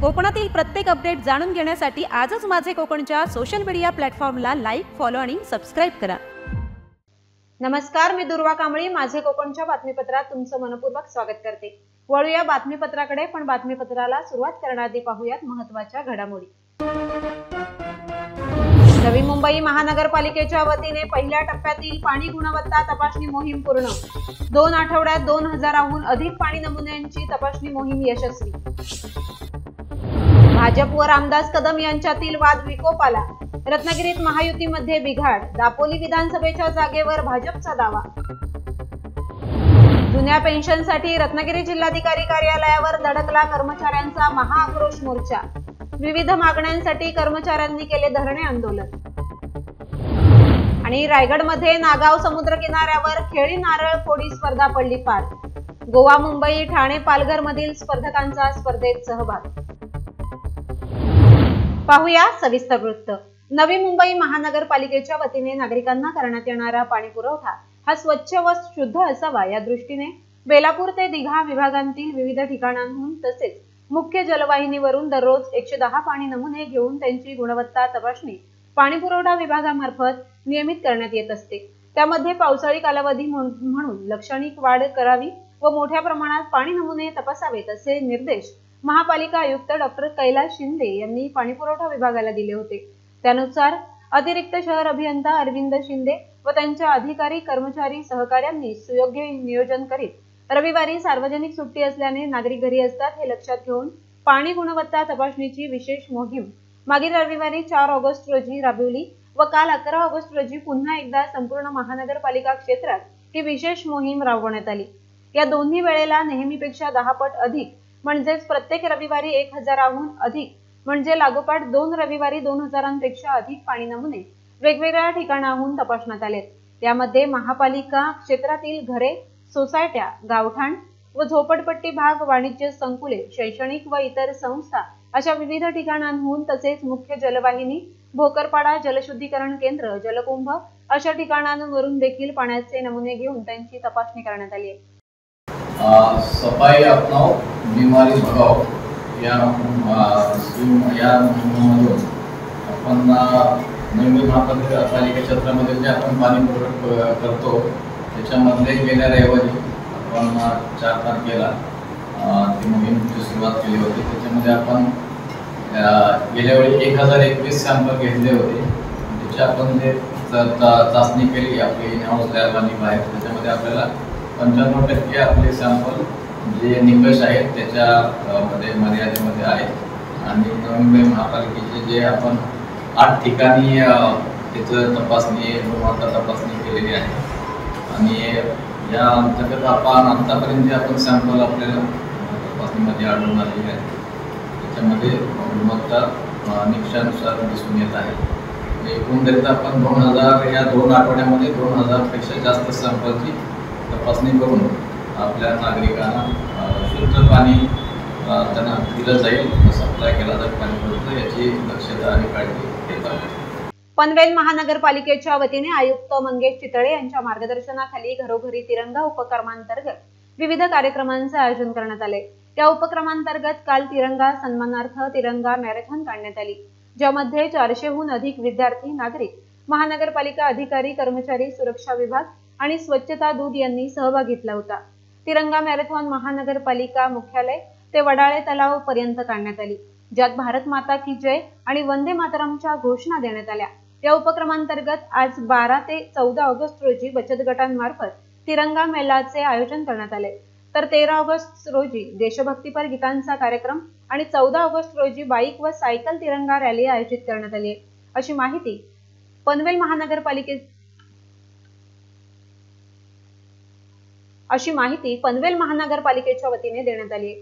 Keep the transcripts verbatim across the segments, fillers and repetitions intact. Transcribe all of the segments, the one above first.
कोकणातील प्रत्येक अपडेट जाणून घेण्यासाठी आजच माझे कोकणच्या सोशल मीडिया प्लॅटफॉर्मला लाईक, फॉलो आणि सबस्क्राइब करा। नमस्कार, मी दुर्वा कांबळी माझे कोकणच्या बातमीपत्रात तुमचं मनपूर्वक स्वागत करते। वळूया बातमीपत्राकडे, पण बातमीपत्राला सुरुवात करण्याआधी पाहूयात महत्त्वाच्या घडामोडी। नवी मुंबई महानगरपालिकेच्या वतीने पहिल्या टप्प्यातील पाणी गुणवत्ता तपासणी मोहीम पूर्ण। दोन आठवड्यात दोन हजाराहून अधिक पाणी नमुन्यांची तपासणी मोहीम यशस्वी। भाजप व रामदास कदम यांच्यातील वाद विकोपाला। रत्नागिरीत महायुतीमध्ये बिघाड। दापोली विधानसभेच्या जागेवर भाजपचा दावा। जुन्या पेन्शनसाठी रत्नागिरी जिल्हाधिकारी कार्यालयावर धडकला कर्मचाऱ्यांचा महाआक्रोश मोर्चा। विविध मागण्यांसाठी कर्मचाऱ्यांनी केले धरणे आंदोलन। आणि रायगडमध्ये नागाव समुद्र किनाऱ्यावर खेळी नारळ फोडी स्पर्धा पडली पार। गोवा, मुंबई, ठाणे, पालघर मधील स्पर्धकांचा स्पर्धेत सहभाग। पाहूया सविस्तर वृत्त। नवी मुंबई महानगरपालिकेच्या वतीने नागरिकांना करण्यात येणारा पाणी पुरवठा हा स्वच्छ व शुद्ध असावा या दृष्टीने बेलापूर ते दिघा विभागांतील विविध ठिकाणांहून तसेच मुख्य जलवाहिनीवरून दररोज एकशे दहा पाणी नमुने घेऊन त्यांची गुणवत्ता तपासणी पाणी पुरवठा विभागामार्फत नियमित करण्यात येत असते। त्यामध्ये पावसाळी कालावधी म्हणून लक्षणिक वाढ करावी व मोठ्या प्रमाणात पाणी नमुने तपासावेत असे निर्देश महापालिका आयुक्त डॉक्टर कैलास शिंदे यांनी पाणी पुरवठा विभागाला दिले होते। त्यानुसार अतिरिक्त शहर अभियंता अरविंद शिंदे व त्यांच्या अधिकारी कर्मचारी सहकाऱ्यांनी सुयोग्य नियोजन करीत रविवारी सार्वजनिक सुट्टी असल्याने नागरिक घरी असतात हे लक्षात घेऊन पाणी गुणवत्ता तपासणीची विशेष मोहीम मागील रविवारी चार ऑगस्ट रोजी राबवली व काल अकरा ऑगस्ट रोजी पुन्हा एकदा संपूर्ण महानगरपालिका क्षेत्रात ही विशेष मोहीम राबवण्यात आली। या दोन्ही वेळेला नेहमीपेक्षा दहा पट अधिक म्हणजेच प्रत्येक रविवारी एक हजाराहून अधिक म्हणजे लागोपाठ दोन रविवारी दोन हजारांपेक्षा अधिक पाणी नमुने वेगवेगळ्या ठिकाणाहून तपासण्यात आले। त्यामध्ये महापालिका क्षेत्रातील घरे, सोसायट्या, गावठाण व झोपडपट्टी भाग, वाणिज्य संकुले, शैक्षणिक व इतर संस्था अशा विविध ठिकाणांहून तसेच मुख्य जलवाहिनी, भोकरपाडा जलशुद्धीकरण केंद्र, जलकुंभ अशा ठिकाणांवरून देखील पाण्याचे नमुने घेऊन त्यांची तपासणी करण्यात आली आहे। सफाई अपनाओ बीमारी भगाओ या या मोहिमेमधून आपण नवी महापालिका क्षेत्रामध्ये जे आपण पाणी पुरवठा करतो त्याच्यामध्ये गेल्या रविवारी आपण चार तारखेला ती मोहीमची सुरुवात केली होती। त्याच्यामध्ये आपण गेल्या वेळी एक हजार एकवीस सॅम्पल घेतले होते। त्याची आपण जे चाचणी केली आपली इन हाऊस लॅब आणि बाहेर, त्याच्यामध्ये आपल्याला पंच्याण्णव टक्के आपले सॅम्पल जे निकष आहेत त्याच्यामध्ये मर्यादेमध्ये आहेत। आणि नवी मुंबई महापालिकेचे जे आपण आठ ठिकाणी त्याचं तपासणी गुणवत्ता तपासणी केलेली आहे आणि या अंतर्गत आपण आतापर्यंत जे आपण सॅम्पल आपल्याला तपासणीमध्ये आढळून आलेले आहेत त्याच्यामध्ये गुणवत्ता निकषानुसार दिसून येत आहे। एकंदरीत आपण दोन हजार या दोन आठवड्यामध्ये दोन हजारपेक्षा जास्त सॅम्पलची तपासणी करून आपल्या नागरिकांना शुद्ध पाणी त्यांना दिलं जाईल, सप्लाय केला जाईल पाणी पुरवठा याची दक्षता आणि काळजी घेत आहोत। पनवेल महानगरपालिकेच्या वतीने आयुक्त मंगेश चितळे यांच्या मार्गदर्शनाखाली घरोघरी तिरंगा उपक्रमांतर्गत विविध कार्यक्रमांचे आयोजन करण्यात आले। या उपक्रमांतर्गत काल तिरंगा सन्मानार्थ तिरंगा मॅरेथॉन काढण्यात आली, ज्यामध्ये चारशेहून अधिक विद्यार्थी, नागरिक, महानगरपालिका अधिकारी, कर्मचारी, सुरक्षा विभाग आणि स्वच्छता दूत यांनी सहभाग घेतला होता। तिरंगा मॅरेथॉन महानगरपालिका मुख्यालय ते वडाळे तलाव पर्यंत काढण्यात आली, ज्यात भारत माता की जय आणि वंदे मातरमच्या घोषणा देण्यात आल्या। या उपक्रमांतर्गत आज बारा ते चौदा ऑगस्ट रोजी बचत गटांमार्फत तिरंगा मेळाचे आयोजन करण्यात आले, तर तेरा ऑगस्ट रोजी देशभक्तीपर गीतांचा कार्यक्रम आणि चौदा ऑगस्ट रोजी बाईक व सायकल तिरंगा रॅली आयोजित करण्यात आली, अशी माहिती पनवेल महानगरपालिके अशी माहिती पनवेल महानगरपालिकेच्या वतीने देण्यात आली।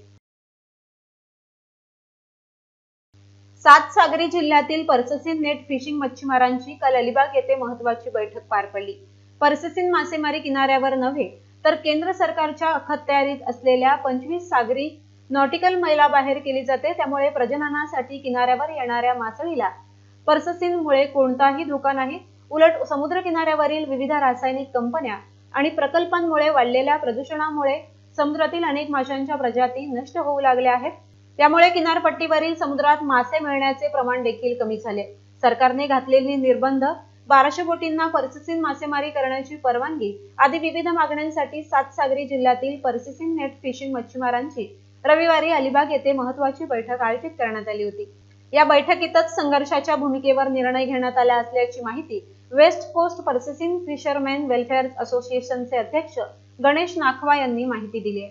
सात सागरी जिल्ह्यातील पर्ससीन नेट फिशिंग मच्छीमारांची काल अलिबाग येथे महत्त्वाची बैठक पार पडली। पर्ससीन मासेमारी किनाऱ्यावर नव्हे तर केंद्र सरकारच्या अखत्यारीत असलेल्या पंचवीस सागरी नॉटिकल मैला बाहेर केली जाते, त्यामुळे प्रजननासाठी किनाऱ्यावर येणाऱ्या मासळीला पर्ससीनमुळे कोणताही धोका नाही। उलट समुद्र किनाऱ्यावरील विविध रासायनिक कंपन्या आणि प्रकल्पांमुळे वाढलेल्या प्रदूषणामुळे समुद्रातील अनेक माशांच्या प्रजाती नष्ट होऊ लागल्या आहेत। त्यामुळे किनारपट्टीवरील समुद्रात मासे मिळण्याचे प्रमाण देखील कमी झाले। सरकारने घातलेली निर्बंध, बाराशे बोटींना पर्सिसिन मासेमारी करण्याची परवानगी आदी विविध मागण्यांसाठी सातसागरी जिल्ह्यातील पर्सिसिन नेट फिशिंग मच्छीमारांची रविवारी अलिबाग येथे महत्त्वाची बैठक आयोजित करण्यात आली होती। या बैठकीतच संघर्षाच्या भूमिकेवर निर्णय घेण्यात आला असल्याची माहिती west coast purse seine fisherman welfare असोसिएशनचे अध्यक्ष गणेश नाखवा यांनी माहिती दिली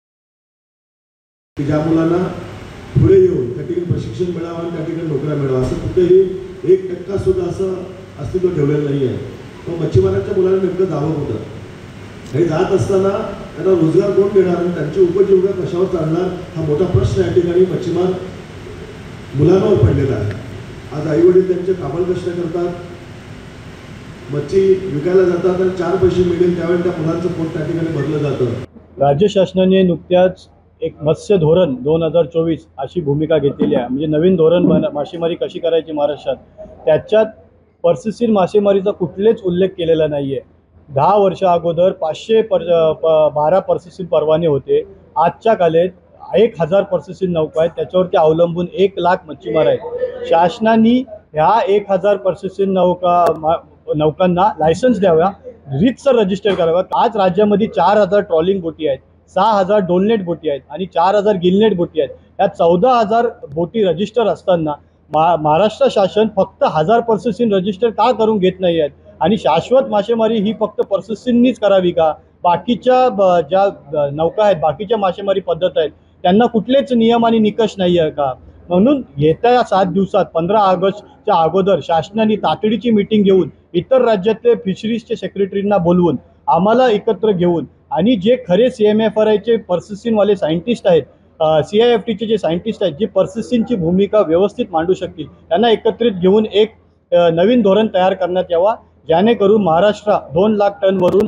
आहे। ज्या मुलांना पुढे येऊन त्या ठिकाणी प्रशिक्षण मिळावं आणि त्या ठिकाणी नोकऱ्या मिळावं असं कुठेही एक टक्का सुद्धा असं अस्तित्व ठेवलेलं नाही आहे। मग मच्छीमारांच्या मुलांना नेमकं जावं कुठं? हे जात असताना त्यांना रोजगार कोण देणार आणि त्यांची उपजीविका कशावर चालणार हा मोठा प्रश्न या ठिकाणी मच्छीमार मुलांवर पडलेला आहे। आज आई वडील त्यांचे काबाड कष्ट करतात, मच्छी विकायला जातात आणि चार पैसे मिळेल त्यावेळी त्या मुलांचं पोट त्या ठिकाणी भरलं जातं। राज्य शासनाने नुकत्याच एक मत्स्य धोरण दोन हजार चोवीस अशी भूमिका घेतलेली आहे। म्हणजे नवीन धोरण मासेमारी कशी करायची महाराष्ट्रात, त्याच्यात पर्सिसिन मासेमारीचा कुठलेच उल्लेख केलेला नाही आहे। दहा वर्ष अगोदर पाचशे पर बारा पर्सिसिन परवाने होते, आजच्या काळात एक हजार पर्सिसिन नौका आहेत, त्याच्यावरती अवलंबून एक लाख मच्छीमार आहेत। शासनाने ह्या एक हजार पर्सिसिन नौका नौकांना लायसन्स द्याव्या, रीतसर रजिस्टर कराव्या। आज राज्यामध्ये चार हजार ट्रॉलिंग बोटी आहेत, सहा हजार डोलनेट बोटी आहेत आणि चार हजार गिलनेट बोटी आहेत। या चौदा हजार बोटी रजिस्टर असताना मा महाराष्ट्र शासन फक्त हजार पर्सिसिन रजिस्टर का करून घेत नाही आहेत आणि शाश्वत मासेमारी ही फक्त पर्सिसिननीच करावी का? बाकीच्या ज्या नौका आहेत, बाकीच्या मासेमारी पद्धत आहेत, त्यांना कुठलेच नियम आणि निकष नाही आहे का? म्हणून येत्या सात दिवसात पंधरा ऑगस्टच्या अगोदर शासनाने तातडीची मीटिंग घेऊन इतर राज्यातले फिशरीजचे सेक्रेटरींना बोलवून आम्हाला एकत्र घेऊन आणि जे खरे सी एम एफ आर आयचे पर्सिसिनवाले सायंटिस्ट आहेत, सी आय एफ टीचे जे सायंटिस्ट आहेत, जे पर्सिसिनची भूमिका व्यवस्थित मांडू शकतील, त्यांना एकत्रित घेऊन एक नवीन धोरण तयार करण्यात यावा, जेणेकरून महाराष्ट्र दोन लाख टनवरून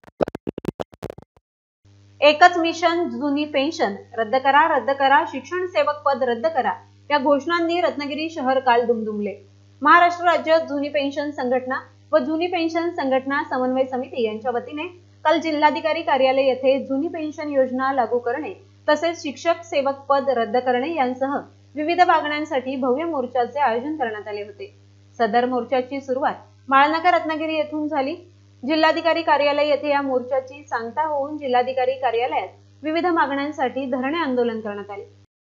एकच मिशन जुनी पेन्शन रद्द करा, रद्द करा, शिक्षण सेवक पद रद्द करा या घोषणांनी रत्नागिरी शहर काल दुमदुमले। महाराष्ट्र राज्य जुनी पेन्शन संघटना व जुनी पेन्शन संघटना समन्वय समिती यांच्या वतीने काल जिल्हाधिकारी कार्यालय येथे जुनी पेन्शन योजना लागू करणे तसेच शिक्षक सेवक पद रद्द करणे यांसह विविध मागण्यांसाठी भव्य मोर्चाचे आयोजन करण्यात आले होते। सदर मोर्चाची सुरुवात माळनाका रत्नागिरी येथून झाली। जिल्हाधिकारी कार्यालय येथे या मोर्चाची सांगता होऊन जिल्हाधिकारी कार्यालयात विविध मागण्यांसाठी धरणे आंदोलन करण्यात आले।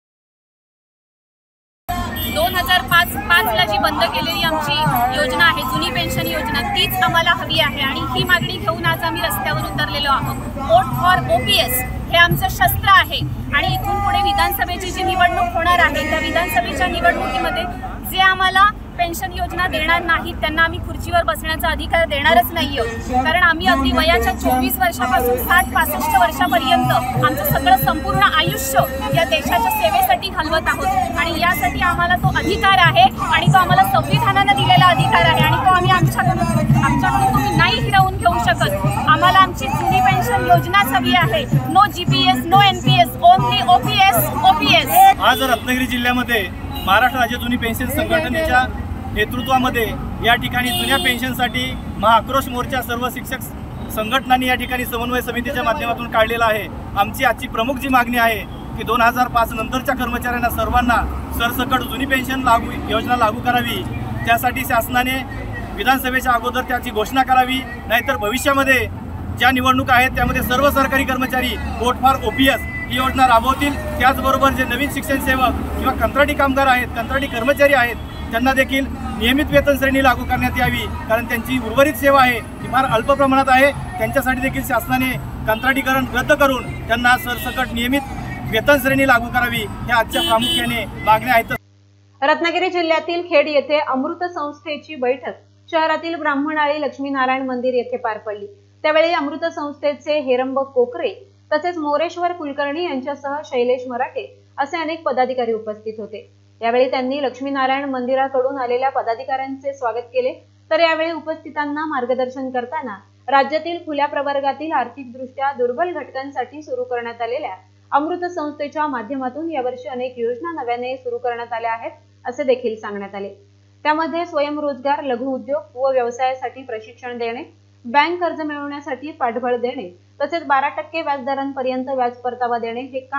दोन हजार पाच पाचला जी बंद केलेली आमची योजना आहे जुनी पेन्शन योजना, तीच आम्हाला हवी आहे आणि ही मागणी घेऊन आज आम्ही रस्त्यावर उतरलेलो आहोत। वोट फॉर ओपीएस हे आमचं शस्त्र आहे आणि इथून पुढे विधानसभेची जी निवडणूक होणार आहे त्या विधानसभेच्या निवडणुकीमध्ये जे आम्हाला पेन्शन योजना देणार नाहीत त्यांना आम्ही खुर्चीवर बसण्याचा अधिकार देणारच नाही आहोत। कारण आम्ही अगदी वयाच्या चोवीस वर्षापासून साठ पासष्ट वर्षापर्यंत आमचं सगळं संपूर्ण आयुष्य या देशाच्या सेवेसाठी घालवत आहोत आणि यासाठी आम्हाला तो अधिकार आहे आणि तो आम्हाला संविधानाने दिलेला अधिकार आहे आणि तो आम्ही आमच्याकडून आमच्याकडून तुम्ही नाही हिरावून घेऊ शकत। आम्हाला आमची जुनी पेन्शन योजनाच हवी आहे। No GPS, no NPS, only OPS, OPS. आज रत्नागिरी जिल्ह्यामध्ये महाराष्ट्र राज्य जुनी पेन्शन संघटनेच्या नेतृत्वामध्ये या ठिकाणी जुन्या पेन्शनसाठी महाआक्रोश मोर्चा सर्व शिक्षक संघटनांनी या ठिकाणी समन्वय समितीच्या माध्यमातून काढलेला आहे। आमची आजची प्रमुख जी मागणी आहे की दोन हजार पाच नंतरच्या कर्मचाऱ्यांना सर्वांना सरसकट जुनी पेन्शन लागू योजना लागू करावी, त्यासाठी शासनाने विधानसभेच्या अगोदर त्याची घोषणा करावी, नाहीतर भविष्यामध्ये ज्या निवडणुका आहेत त्यामध्ये सर्व सरकारी कर्मचारी वोट फॉर ओपीएस ही योजना राबवतील। त्याचबरोबर जे नवीन शिक्षण सेवक किंवा कंत्राटी कामगार आहेत, कंत्राटी कर्मचारी आहेत, त्यांना देखील नियमित वेतन श्रेणी लागू करण्यात यावी, कारण त्यांची उर्वरित सेवा आहे ती फार अल्प प्रमाणात आहे। त्यांच्यासाठी देखील शासनाने कंत्राटीकरण रद्द करून त्यांना सरसकट नियमित वेतन श्रेणी लागू करावी, हे आजच्या प्रामुख्याने मागण्या आहेत। रत्नागिरी जिल्ह्यातील खेड येथे अमृत संस्थेची बैठक शहरातील ब्राह्मणाळी लक्ष्मीनारायण मंदिर येथे पार पडली। त्यावेळी अमृत संस्थेचे हेरंब कोकरे तसेच मोरेश्वर कुलकर्णी यांच्यासह शैलेश मराठे असे अनेक पदाधिकारी उपस्थित होते। यावेळी त्यांनी लक्ष्मीनारायण मंदिराकडून आलेल्या पदाधिकाऱ्यांचे स्वागत केले। तर यावेळी उपस्थितांना मार्गदर्शन करताना राज्यातील खुल्या प्रवर्गातील आर्थिकदृष्ट्या दुर्बल घटकांसाठी सुरू करण्यात आलेल्या अमृत संस्थेच्या माध्यमातून यावर्षी अनेक योजना नव्याने सुरू करण्यात आल्या आहेत असे देखील सांगण्यात आले। त्यामध्ये स्वयंरोजगार, लघु उद्योग व व्यवसायासाठी प्रशिक्षण देणे, बँक कर्ज मिळवण्यासाठी पाठबळ देणे तसेच बारा टक्के व्याजदरांपर्यंत व्याज परतावा देणे हे काम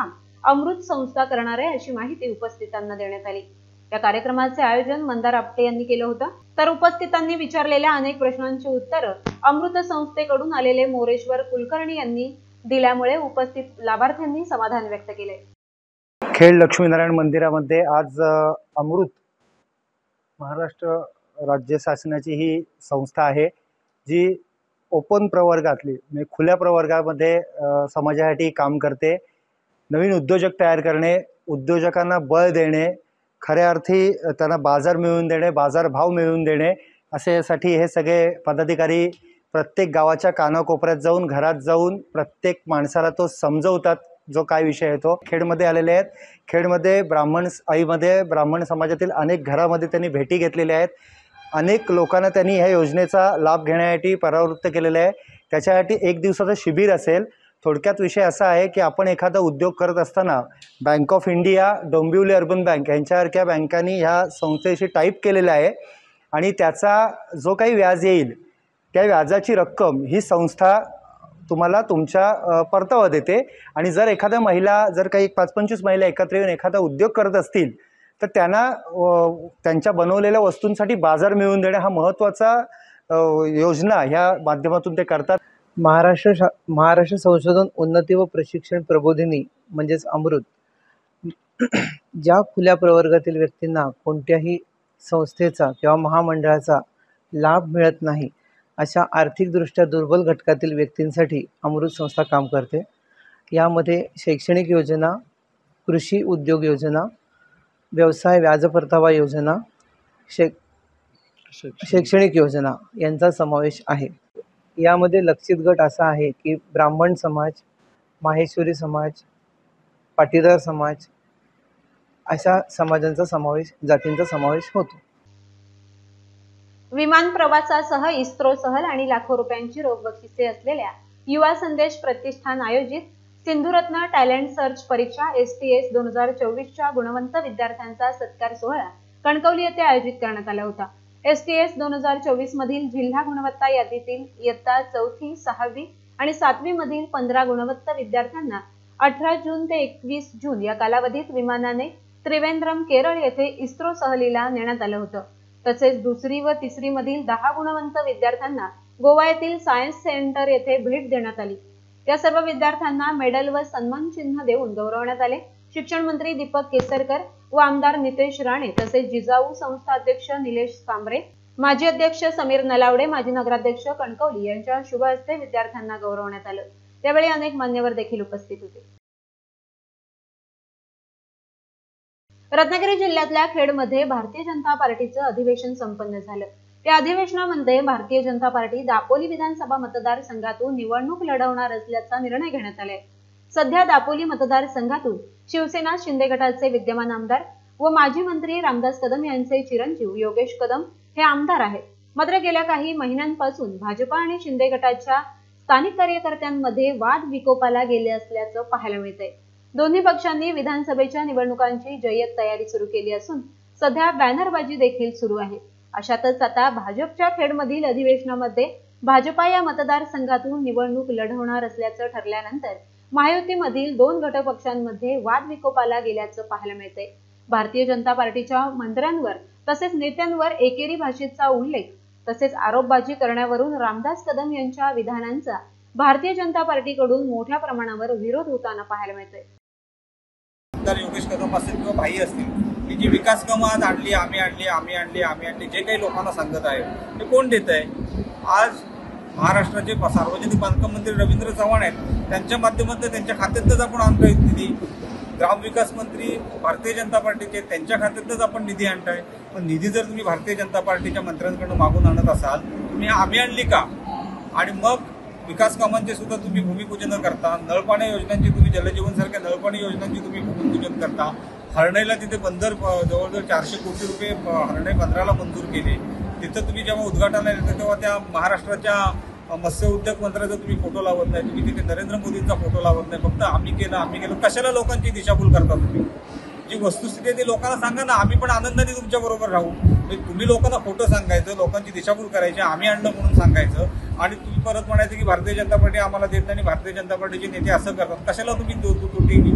अमृत संस्था करणार आहे अशी माहिती उपस्थितांना देण्यात आली। या कार्यक्रमाचे आयोजन मंदार आपटे यांनी केलं होतं। तर उपस्थितांनी विचारलेल्या अनेक प्रश्नांची उत्तरं अमृत संस्थेकडून आलेले मोरेश्वर कुलकर्णी यांनी दिल्यामुळे उपस्थित लाभार्थ्यांनी समाधान व्यक्त केले। खेड लक्ष्मीनारायण मंदिरामध्ये आज अमृत महाराष्ट्र राज्य शासनाची ही संस्था आहे जी ओपन प्रवर्गातली म्हणजे खुल्या प्रवर्गामध्ये समाजासाठी काम करते। नवीन उद्योजक तयार करणे, उद्योजकांना बळ देणे, खऱ्या अर्थी त्यांना बाजार मिळवून देणे, बाजारभाव मिळवून देणे असेसाठी हे सगळे पदाधिकारी प्रत्येक गावाच्या कानाकोपऱ्यात जाऊन घरात जाऊन प्रत्येक माणसाला तो समजवतात जो काय विषय आहे तो। खेडमध्ये आलेले आहेत। खेडमध्ये ब्राह्मण आईमध्ये ब्राह्मण समाजातील अनेक घरामध्ये त्यांनी भेटी घेतलेल्या आहेत। अनेक लोकांना त्यांनी ह्या योजनेचा लाभ घेण्यासाठी परावृत्त केलेलं आहे। त्याच्यासाठी एक दिवसाचं शिबिर असेल। थोडक्यात विषय असा आहे की आपण एखादा उद्योग करत असताना bank of India, Dombivli urban bank यांच्यासारख्या बँकांनी ह्या संस्थेशी टाईप केलेला आहे आणि त्याचा जो काही व्याज येईल त्या व्याजाची रक्कम ही संस्था तुम्हाला तुमच्या परतावा देते। आणि जर एखाद्या महिला जर काही पाच पंचवीस महिला एकत्र येऊन एखादा उद्योग करत असतील तर त्यांना त्यांच्या बनवलेल्या वस्तूंसाठी बाजार मिळवून देणे हा महत्त्वाचा योजना ह्या माध्यमातून ते करतात। महाराष्ट्र शा महाराष्ट्र संशोधन उन्नती व प्रशिक्षण प्रबोधिनी म्हणजेच अमृत ज्या खुल्या प्रवर्गातील व्यक्तींना कोणत्याही संस्थेचा किंवा महामंडळाचा लाभ मिळत नाही अशा आर्थिकदृष्ट्या दुर्बल घटकातील व्यक्तींसाठी अमृत संस्था काम करते। यामध्ये शैक्षणिक योजना, कृषी उद्योग योजना, व्यवसाय व्याज परतावा योजना, शै शैक्षणिक योजना यांचा समावेश आहे। यामध्ये लक्षित गट असा आहे की ब्राह्मण समाज, माहेश्वरी समाज, पाटीदार समाज अशा समाजांचा समावेश जातींचा समावेश होतो। विमान प्रवासासह इस्रो सहल आणि लाखो रुपयांची रोख बक्षिसे असलेल्या युवा संदेश प्रतिष्ठान आयोजित सिंधुरत्न टॅलेंट सर्च परीक्षा एस टी एस दोन हजार चोवीसच्या गुणवंत विद्यार्थ्यांचा सत्कार सोहळा कणकवली येथे आयोजित करण्यात आला होता। एस टी एस दोन हजार चोवीस मधील जिल्हा गुणवत्ता यादीतील इयत्ता चौथी, सहावी आणि सातवी मधील पंधरा गुणवंत विद्यार्थ्यांना अठरा जून ते एकवीस जून या कालावधीत विमानाने त्रिवेंद्रम केरळ येथे इस्रो सहलीला नेण्यात आलं होतं। तसेच दुसरी व तिसरी मधील दहा गुणवंत विद्यार्थ्यांना गोवा येथील सायन्स सेंटर येथे भेट देण्यात आली। या सर्व विद्यार्थ्यांना मेडल व सन्मान चिन्ह देऊन गौरवण्यात आले। शिक्षण मंत्री दीपक केसरकर व आमदार नितेश राणे तसेच जिजाऊ संस्था अध्यक्ष निलेश सांबरे, माजी अध्यक्ष समीर नलावडे, माजी नगराध्यक्ष कणकवली यांच्या शुभ हस्ते विद्यार्थ्यांना गौरवण्यात आलं। यावेळी अनेक मान्यवर देखील उपस्थित होते। रत्नागिरी जिल्ह्यातल्या खेडमध्ये भारतीय जनता पार्टीचं अधिवेशन संपन्न झालं। या अधिवेशनामध्ये भारतीय जनता पार्टी दापोली विधानसभा मतदारसंघातून निवडणूक लढवणार असल्याचा निर्णय घेण्यात आलाय। सध्या दापोली मतदारसंघातून शिवसेना शिंदे गटाचे विद्यमान आमदार व माजी मंत्री रामदास कदम यांचे चिरंजीव योगेश कदम हे आमदार आहेत। मात्र गेल्या काही महिन्यांपासून भाजपा आणि शिंदे गटाच्या स्थानिक कार्यकर्त्यांमध्ये वाद विकोपाला गेले असल्याचं पाहायला मिळतंय। दोन्ही पक्षांनी विधानसभेच्या निवडणुकांची जय्यत तयारी सुरू केली असून सध्या बॅनरबाजी देखील सुरू आहे। अशातच आता भाजपच्या खेडमधील अधिवेशनामध्ये भाजपा या मतदारसंघातून निवडणूक लढवणार असल्याचं ठरल्यानंतर महायुतीमधील दोन घटक पक्षांमध्ये वाद विकोपाला गेल्याचं पाहायला मिळतंय। भारतीय जनता पार्टीच्या मंत्र्यांवर तसेच नेत्यांवर एकेरी भाषेचा उल्लेख तसेच आरोपबाजी करण्यावरून रामदास कदम यांच्या विधानांचा भारतीय जनता पार्टीकडून मोठ्या प्रमाणावर विरोध होताना पाहायला मिळतोय। आमदार योगेश कदम असतील किंवा भाई असतील की जी विकास कामं आज आणली आम्ही आणली आम्ही आणली आम्ही आणली जे काही लोकांना सांगत आहे ते कोण देत आहे? आज महाराष्ट्राचे सार्वजनिक बांधकाम मंत्री रवींद्र चव्हाण आहेत, त्यांच्या माध्यमातून त्यांच्या खात्यातच आपण आणतोय निधी। ग्रामविकास मंत्री भारतीय जनता पार्टीचे त्यांच्या खात्यातच आपण निधी आणताय। पण निधी जर तुम्ही भारतीय जनता पार्टीच्या मंत्र्यांकडून मागून आणत असाल तुम्ही आम्ही आणली का? आणि मग विकास कामांचे सुद्धा तुम्ही भूमिपूजन करता, नळपाणी योजनांची तुम्ही जलजीवन सारख्या नळपाणी योजनांची तुम्ही भूमिपूजन करता। हरणईला तिथे बंदर जवळजवळ चारशे कोटी रुपये हरणई बंदराला मंजूर केले। तिथं तुम्ही जेव्हा उद्घाटनाला येतं तेव्हा त्या महाराष्ट्राच्या मत्स्य उद्योग मंत्र्याचा तुम्ही फोटो लावत नाही, तुम्ही तिथे नरेंद्र मोदींचा फोटो लावत नाही, फक्त आम्ही केलं आम्ही केलं। कशाला लोकांची दिशाभूल करता तुम्ही? जी वस्तुस्थिती आहे ती लोकांना सांगा ना, आम्ही पण आनंदाने तुमच्या बरोबर राहू। तुम्ही लोकांना खोटं सांगायचं, लोकांची दिशाभूल करायची, आम्ही आणलं म्हणून सांगायचं आणि तुम्ही परत म्हणायचं की भारतीय जनता पार्टी आम्हाला देत नाही, भारतीय जनता पार्टीचे नेते असं करतात। कशाला तुम्ही तोटी किंवा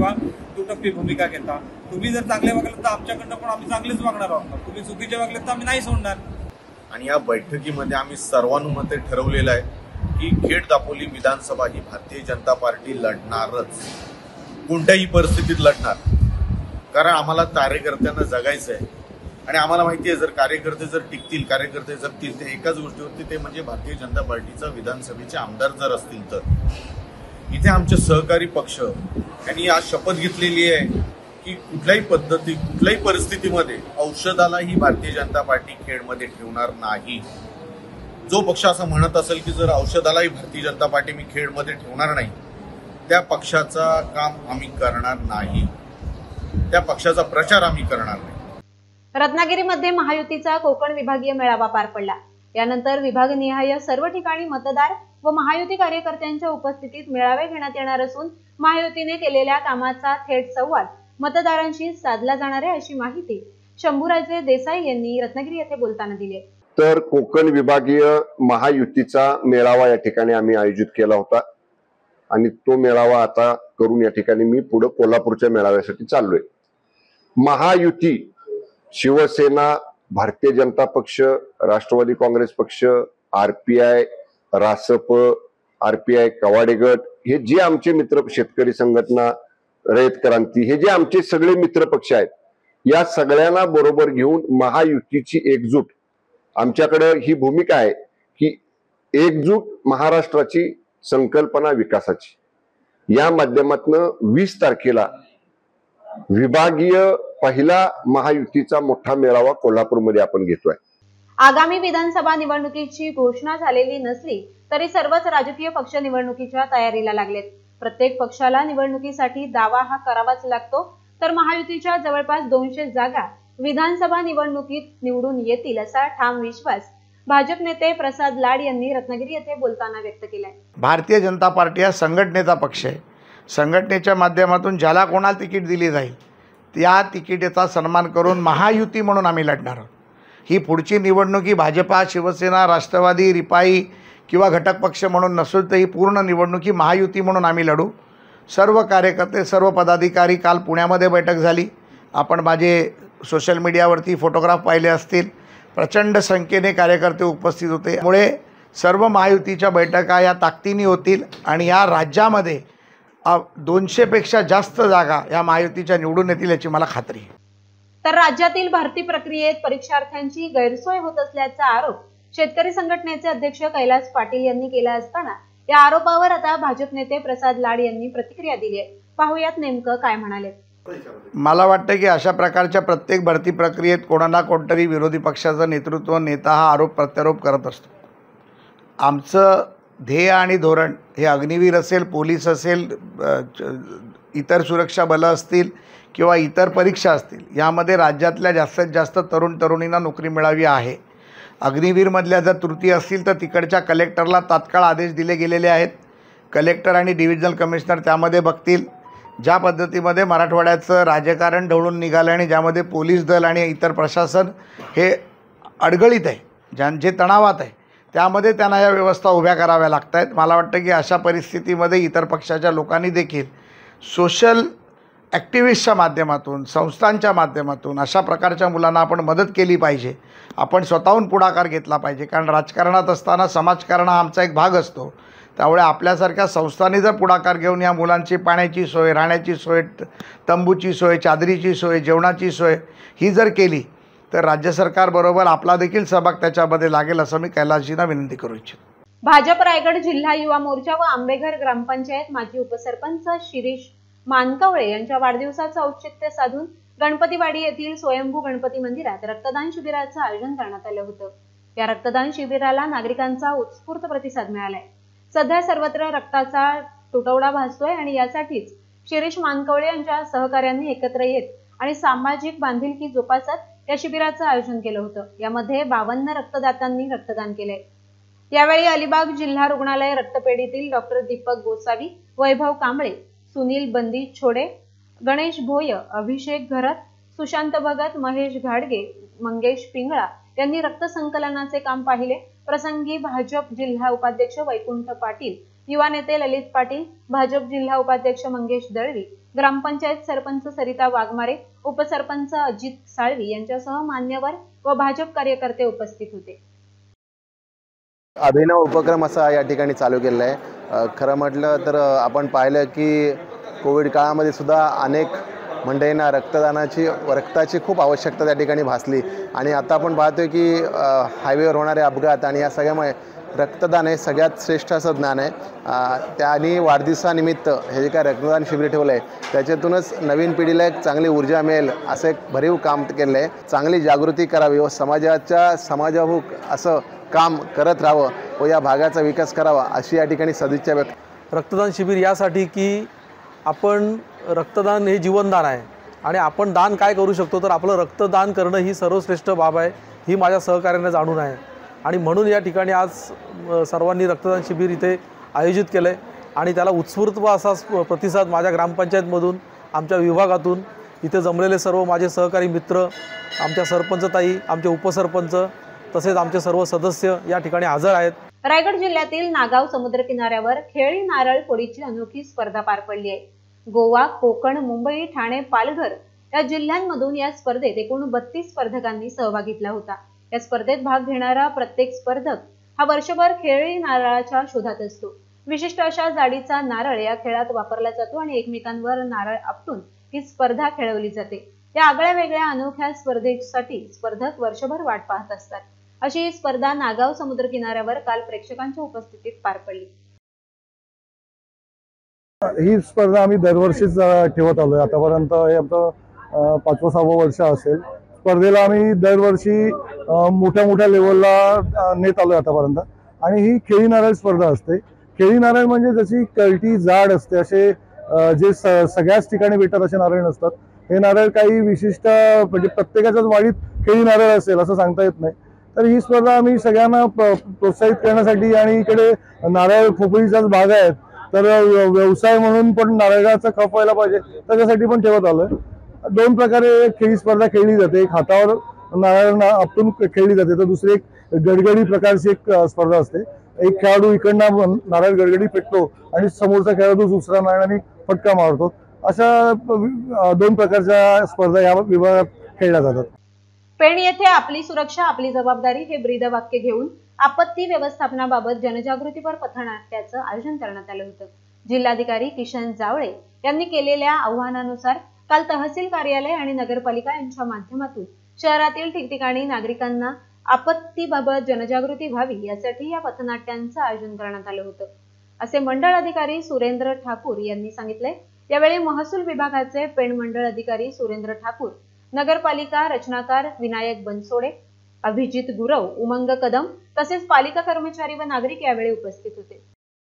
दुटप्पी भूमिका घेता. तुम्ही जर चांगले वागले तर आमच्याकडनं पण आम्ही चांगलेच वागणार आहोत. तुम्ही चुकीचे वागले तर आम्ही नाही सोडणार. आणि या बैठकीमध्ये आम्ही सर्वानुमते ठरवलेलं आहे की खेड दापोली विधानसभा ही भारतीय जनता पार्टी लढणारच, कोणत्याही परिस्थितीत लढणार. कारण आम्हाला कार्यकर्त्यांना जगायचं आहे आणि आम्हाला माहिती आहे जर कार्यकर्ते जर टिकतील, कार्यकर्ते जगतील ते एकाच गोष्टीवरती, ते म्हणजे भारतीय जनता पार्टीचा विधानसभेचे आमदार जर असतील तर. इथे आमचे सहकारी पक्ष यांनी आज शपथ घेतलेली आहे की कुठल्याही पद्धती कुठल्याही परिस्थितीमध्ये औषधाला ही भारतीय जनता पार्टी खेडमध्ये ठेवणार नाही. जो पक्ष असं म्हणत असेल की जर औषधालाही भारतीय जनता पार्टी मी खेडमध्ये ठेवणार नाही, त्या पक्षाचा काम आम्ही करणार नाही, त्या पक्षाचा प्रचार आम्ही करणार नाही. रत्नागिरीमध्ये महायुतीचा कोकण विभागीय मेळावा पार पडला. यानंतर विभागनिहाय सर्व ठिकाणी मतदार व महायुती कार्यकर्त्यांच्या उपस्थितीत मेळावे घेण्यात येणार असून महायुतीने केलेल्या कामाचा थेट संवाद मतदारांशी साधला जाणार आहे, अशी माहिती शंभूराजे देसाई यांनी रत्नागिरी येथे बोलताना दिली. तर कोकण विभागीय महायुतीचा मेळावा या ठिकाणी आम्ही आयोजित केला होता आणि तो मेळावा आता करून या ठिकाणी मी पुढे कोल्हापूरच्या मेळाव्यासाठी चाललोय. महायुती शिवसेना, भारतीय जनता पक्ष, राष्ट्रवादी काँग्रेस पक्ष, आरपीआय, रासप, आरपीआय, कवाडे गट, हे जे आमचे मित्र शेतकरी संघटना, रयत क्रांती, हे जे आमचे सगळे मित्र पक्ष आहेत, या सगळ्यांना बरोबर घेऊन महायुतीची एकजूट, आमच्याकडे ही भूमिका आहे की एकजूट महाराष्ट्राची संकल्पना विकासाची, या माध्यमातून वीस तारखेला विभागीय पहिला महायुतीचा मोठा मेळावा कोल्हापूरमध्ये आपण घेतोय. आगामी विधानसभा निवडणुकीची घोषणा झालेली नसली तरी सर्वच राजकीय पक्ष निवडणुकीच्या तयारीला लागलेत. प्रत्येक पक्षाला निवडणुकीसाठी दावा हा करावाच लागतो. तर महायुतीच्या जवळपास दोनशे जागा विधानसभा निवडणुकीत निवडून येतील असा ठाम विश्वास भाजप नेते प्रसाद लाड यांनी रत्नागिरी येथे बोलताना व्यक्त केलाय. भारतीय जनता पार्टी हा संघटनेचा पक्ष आहे. संघटनेच्या माध्यमातून ज्याला कोणाला तिकीट दिली जाईल त्या तिकिटाचा सन्मान करून महायुती म्हणून आम्ही लढणार आहोत. ही पुढची निवडणूक ही भाजपा, शिवसेना, राष्ट्रवादी, रिपाई किंवा घटक पक्ष म्हणून नसून तर ही पूर्ण निवडणूक ही महायुती म्हणून आम्ही लढू. सर्व कार्यकर्ते, सर्व पदाधिकारी, काल पुण्यामध्ये बैठक झाली, आपण माझे सोशल मीडियावरती फोटोग्राफ पाहिले असतील, प्रचंड संख्येने कार्यकर्ते उपस्थित होते. त्यामुळे सर्व महायुतीच्या बैठका या ताकदीने होतील आणि या राज्यामध्ये दोनशेपेक्षा जास्त जागा या महायुतीच्या निवडून येतील याची मला खात्री आहे. तर राज्यातील भरती प्रक्रियेत परीक्षार्थ्यांची गैरसोय होत असल्याचा आरोप शेतकरी संघटनेचे अध्यक्ष कैलास पाटील यांनी केला असताना या आरोपावर आता भाजप नेते प्रसाद लाड यांनी प्रतिक्रिया दिली आहे. पाहूयात नेमकं काय म्हणाले. मला वाटतं की अशा प्रकारच्या प्रत्येक भरती प्रक्रियेत कोणाला कोणतरी विरोधी पक्षाचं नेतृत्व, नेता हा आरोप प्रत्यारोप करत असतो. आमचं ध्येय आणि धोरण हे अग्निवीर असेल, पोलीस असेल, इतर सुरक्षा बलं असतील किंवा इतर परीक्षा असतील, यामध्ये राज्यातल्या जास्तीत जास्त तरुण तरुणींना नोकरी मिळावी आहे. अग्निवीरमधल्या जर त्रुटी असतील तर तिकडच्या कलेक्टरला तात्काळ आदेश दिले गेलेले आहेत. कलेक्टर आणि डिव्हिजनल कमिशनर त्यामध्ये बघतील. ज्या पद्धतीमध्ये मराठवाड्याचं राजकारण ढवळून निघालं आणि ज्यामध्ये पोलीस दल आणि इतर प्रशासन हे अडगळीत आहे, ज्यां जे तणावात आहे, त्यामध्ये त्यांना या व्यवस्था उभ्या कराव्या लागत आहेत. मला वाटतं की अशा परिस्थितीमध्ये इतर पक्षाच्या लोकांनी देखील सोशल ॲक्टिव्हिस्टच्या माध्यमातून, संस्थांच्या माध्यमातून अशा प्रकारच्या मुलांना आपण मदत केली पाहिजे. आपण स्वतःहून पुढाकार घेतला पाहिजे, कारण राजकारणात असताना समाजकारण हा आमचा एक भाग असतो. त्यामुळे आपल्यासारख्या संस्थांनी जर पुढाकार घेऊन या मुलांची पाण्याची सोय, राहण्याची सोय, तंबूची सोय, चादरीची सोय, जेवणाची सोय ही जर केली तर राज्य सरकारबरोबर आपला देखील सहभाग त्याच्यामध्ये लागेल असं मी कैलासजींना विनंती करू इच्छितो. भाजप रायगड जिल्हा युवा मोर्चा व आंबेघर ग्रामपंचायत माजी उपसरपंच शिरीष मानकवळे यांच्या वाढदिवसाचं औचित्य साधून गणपतीवाडी येथील स्वयंभू गणपती मंदिरात रक्तदान शिबिराचं आयोजन करण्यात आलं होतं. या रक्तदान शिबिराला नागरिकांचा उत्स्फूर्त प्रतिसाद मिळालाय. सध्या सर्वत्र रक्ताचा तुटवडा भासतोय आणि यासाठीच शिरीष मानकवळे यांच्या सहकार्यांनी एकत्र येत आणि सामाजिक बांधिलकी जोपासत या शिबिराचं आयोजन केलं होतं. यामध्ये बावन्न रक्तदात्यांनी रक्तदान केले. यावेळी अलिबाग जिल्हा रुग्णालय रक्तपेढीतील डॉक्टर दीपक गोसावी, वैभव कांबळे, सुनील बंदी छोडे, गणेश भोय, अभिषेक घरत, सुशांत भगत, महेश घाडगे, मंगेश पिंगळा यांनी रक्त संकलनाचे काम पाहिले. प्रसंगी भाजप जिल्हा उपाध्यक्ष वैकुंठ पाटील, युवा नेते ललित पाटील, भाजप जिल्हा उपाध्यक्ष मंगेश दळवी, ग्रामपंचायत सरपंच सरिता वाघमारे, उपसरपंच अजित साळवी यांच्यासह मान्यवर व भाजप कार्यकर्ते उपस्थित होते। अभिनव उपक्रम असा या ठिकाणी चालू केलेला आहे। खरं म्हटलं तर आपण पाहिलं की कोविड काळामध्ये सुद्धा अनेक मंडळींना रक्तदानाची रक्ताची खूप आवश्यकता त्या ठिकाणी भासली आणि आता आपण पाहतोय की हायवेवर होणारे अपघात आणि या सगळ्यामुळे रक्तदान हे सगळ्यात श्रेष्ठ असं ज्ञान आहे। त्यांनी वाढदिवसानिमित्त हे जे काय रक्तदान शिबिर ठेवलं आहे त्याच्यातूनच नवीन पिढीला एक चांगली ऊर्जा मिळेल असं एक भरीव काम केलं आहे। चांगली जागृती करावी व समाजाच्या समाजाभिमुख असं काम करत राहावं व या भागाचा विकास करावा अशी या ठिकाणी सदिच्छा व्यक्त। रक्तदान शिबिर यासाठी की आपण रक्तदान हे जीवनदान आहे आणि आपण दान काय करू शकतो तर आपलं रक्तदान करणं ही सर्वश्रेष्ठ बाब आहे, ही माझ्या सहकार्याने जाणून आहे आणि म्हणून या ठिकाणी आज सर्वांनी रक्तदान शिबिर इथे आयोजित केलं आहे आणि त्याला उत्स्फूर्त असा प्रतिसाद माझ्या ग्रामपंचायतमधून, आमच्या विभागातून, इथे जमलेले सर्व माझे सहकारी मित्र, आमच्या सरपंचताई, आमचे उपसरपंच तसेच आमचे सर्व सदस्य या ठिकाणी हजर आहेत। रायगड जिल्ह्यातील नागाव समुद्र किनाऱ्यावर खेळी नारळ फोडीची अनोखी स्पर्धा पार पडली आहे। गोवा, कोकण, मुंबई, ठाणे, पालघर या जिल्ह्यांमधून या स्पर्धेत एकूण बत्तीस स्पर्धकांनी सहभाग घेतला होता। या स्पर्धेत भाग घेणारा प्रत्येक स्पर्धक हा वर्षभर खेळी नारळाच्या शोधात असतो। विशिष्ट अशा जाडीचा नारळ या खेळात वापरला जातो आणि एकमेकांवर नारळ आपटून ही स्पर्धा खेळवली जाते। या आगळ्या वेगळ्या अनोख्या स्पर्धेसाठी स्पर्धक वर्षभर वाट पाहत असतात। अशी ही स्पर्धा नागाव समुद्र किनाऱ्यावर काल प्रेक्षकांच्या उपस्थितीत पार पडली। ही स्पर्धा आम्ही दरवर्षीच ठेवत आलोय, आतापर्यंत हे आमचं पाचवं सहावं वर्ष असेल। स्पर्धेला आम्ही दरवर्षी मोठ्या मोठ्या लेवलला नेत आलोय आतापर्यंत आणि ही खेळी नारळ स्पर्धा असते। खेळी नारळ म्हणजे जशी कळटी जाड असते असे जे सगळ्याच ठिकाणी भेटतात असे नारळ नसतात। हे नारळ काही विशिष्ट म्हणजे प्रत्येकाच्याच वाडीत खेळी नारळ असेल असं सांगता येत नाही। तर ही स्पर्धा आम्ही सगळ्यांना प्रोत्साहित करण्यासाठी आणि इकडे नारळ फोफळीचाच भाग आहे तर व्यवसाय म्हणून पण नारळाचा खप व्हायला पाहिजे त्याच्यासाठी पण ठेवत आलोय। दोन प्रकारे खेळी स्पर्धा खेळली जाते, एक हातावर नारळ आपटून खेळली जाते तर दुसरी एक गडगडी प्रकारची एक स्पर्धा असते। एक खेळाडू इकडनं नारळ गडगडी फेकतो आणि समोरचा खेळाडू दुसरा नारळाने फटका मारतो। अशा दोन प्रकारच्या स्पर्धा या विभागात खेळल्या जातात। पेण येथे आपली सुरक्षा आपली जबाबदारी हे ब्रीदवाक्य घेऊन आपत्ती व्यवस्थापनाबाबत जनजागृतीपर पथनाट्याचं आयोजन करण्यात आलं होतं। जिल्हाधिकारी किशन जावळे यांनी केलेल्या आव्हानानुसार काल तहसील कार्यालय आणि नगरपालिका यांच्या माध्यमातून शहरातील ठिकठिकाणी नागरिकांना आपत्तीबाबत जनजागृती व्हावी यासाठी या पथनाट्यांचं आयोजन करण्यात आलं होतं, असे मंडळ अधिकारी सुरेंद्र ठाकूर यांनी सांगितले। यावेळी महसूल विभागाचे पेण मंडळ अधिकारी सुरेंद्र ठाकूर, नगरपालिका रचनाकार विनायक बनसोडे, अभिजित गुरव, उमंग कदम तसेच पालिका कर्मचारी व नागरिक यावेळी उपस्थित होते।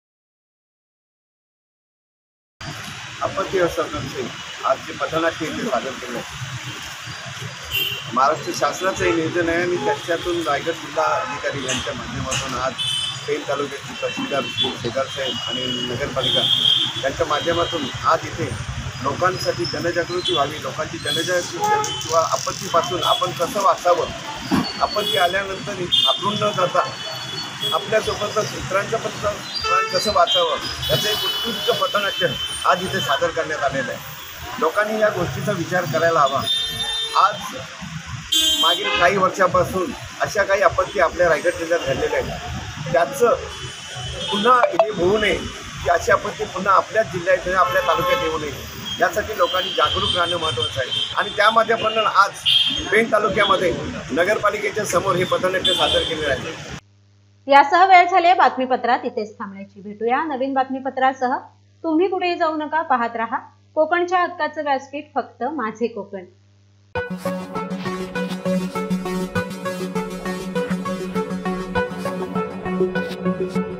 आपत्ती व्यवस्थापनाचे आज जे पथनाट्य सादर केले महाराष्ट्र शासनाचं नियोजन आहे आणि त्याच्यातून रायगड जिल्हा अधिकारी यांच्या माध्यमातून आज पेण तालुक्याचे तहसीलदार शेजार साहेब आणि नगरपालिका यांच्या माध्यमातून आज इथे लोकांसाठी जनजागृती व्हावी, लोकांची जनजागृती व्हावी किंवा आपत्तीपासून आपण कसं वाचावं, आपत्ती आल्यानंतर घाबरून न जाता आपल्यासोबतच इतरांच्या पण कसं वाचावं याचं एक उत्कृष्ट पथनाट्य आज इथे सादर करण्यात आलेलं आहे। लोकांनी या गोष्टीचा विचार करायला हवा। आज मागील काही वर्षापासून अशा काही आपत्ती आपल्या रायगड जिल्ह्यात घडलेल्या आहेत, त्याचं पुन्हा हे होऊ नये की अशी आपत्ती पुन्हा आपल्याच जिल्ह्यात आपल्या तालुक्यात येऊ नये यासाठी लोकांनी जागरूक राहणं महत्त्वाचं आहे आणि त्यामध्ये आपण आज पेण तालुक्यामध्ये नगरपालिकेच्या समोर हे पथनाट्य सादर केलेलं आहे। यासह वेळ झाली बातमीपत्रात इथेच थांबण्याची। भेटूया नवीन बातमीपत्रासह। तुम्ही कुठेही जाऊ नका, पाहत रहा कोकणच्या हक्काचं व्यासपीठ, फक्त माझे कोकण।